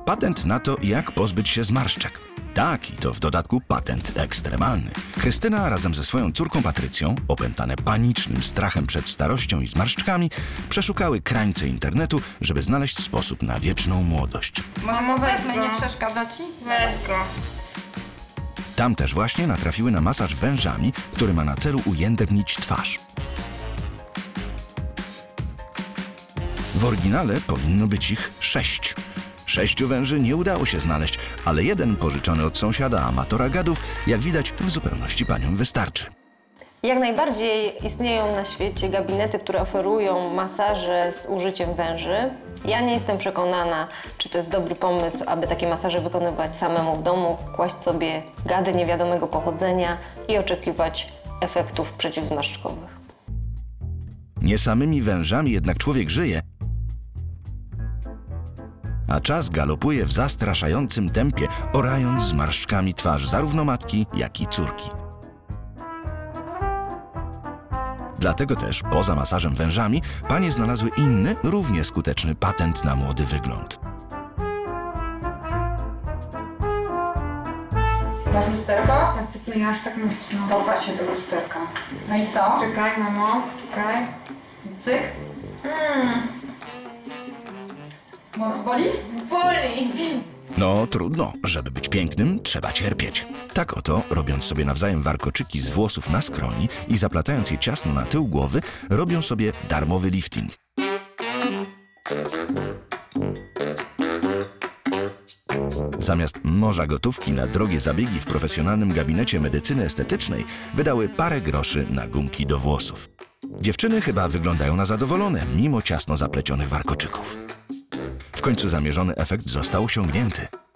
patent na to, jak pozbyć się zmarszczek. Tak, i to w dodatku patent ekstremalny. Krystyna razem ze swoją córką Patrycją, opętane panicznym strachem przed starością i zmarszczkami, przeszukały krańce internetu, żeby znaleźć sposób na wieczną młodość. Mamo, weź go. Nie przeszkadza ci? Weź go. Tam też właśnie natrafiły na masaż wężami, który ma na celu ujędrnić twarz. W oryginale powinno być ich 6. 6 węży nie udało się znaleźć, ale jeden pożyczony od sąsiada amatora gadów, jak widać, w zupełności paniom wystarczy. Jak najbardziej istnieją na świecie gabinety, które oferują masaże z użyciem węży. Ja nie jestem przekonana, czy to jest dobry pomysł, aby takie masaże wykonywać samemu w domu, kłaść sobie gady niewiadomego pochodzenia i oczekiwać efektów przeciwzmarszczkowych. Nie samymi wężami jednak człowiek żyje, a czas galopuje w zastraszającym tempie, orając zmarszczkami twarz zarówno matki, jak i córki. Dlatego też, poza masażem wężami, panie znalazły inny, równie skuteczny patent na młody wygląd. Masz lusterko? Tak, tylko ja aż tak mocno. Popatrz się do lusterka. No i co? Czekaj, mamo, czekaj. I cyk. Boli? Boli! No trudno, żeby być pięknym, trzeba cierpieć. Tak oto, robiąc sobie nawzajem warkoczyki z włosów na skroni i zaplatając je ciasno na tył głowy, robią sobie darmowy lifting. Zamiast morza gotówki na drogie zabiegi w profesjonalnym gabinecie medycyny estetycznej, wydały parę groszy na gumki do włosów. Dziewczyny chyba wyglądają na zadowolone, mimo ciasno zaplecionych warkoczyków. W końcu zamierzony efekt został osiągnięty.